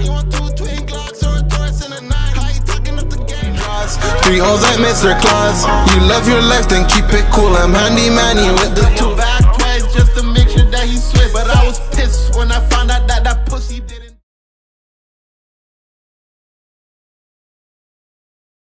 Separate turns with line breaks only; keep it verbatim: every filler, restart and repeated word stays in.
You want two twin Glocks or a Taurus in a nine? How you talking up the game?
Three O's like Mister Claus. You love your life, then keep it cool. I'm handy manny with the